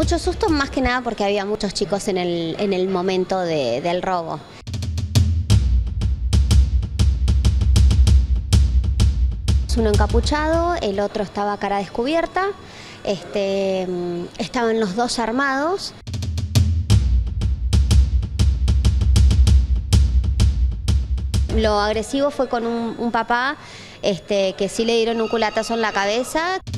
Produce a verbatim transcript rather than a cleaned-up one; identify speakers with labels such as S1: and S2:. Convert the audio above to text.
S1: Mucho susto, más que nada porque había muchos chicos en el, en el momento de, del robo. Uno encapuchado, el otro estaba a cara descubierta, este, estaban los dos armados. Lo agresivo fue con un, un papá este, que sí le dieron un culatazo en la cabeza.